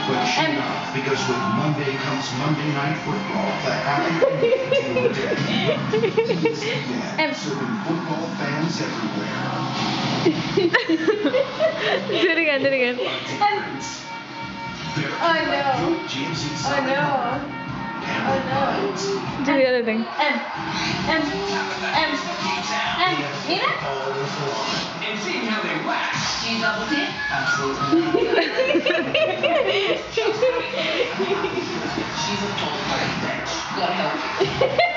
But she's not, because with Monday comes Monday Night Football, the happy ending to a day. Serving football fans everywhere. Do it again, do it again. Oh no. Oh no. Do the other thing. Nina? And seeing how they wax. Do you double dip? Absolutely. She's a full-blooded bitch. God help you.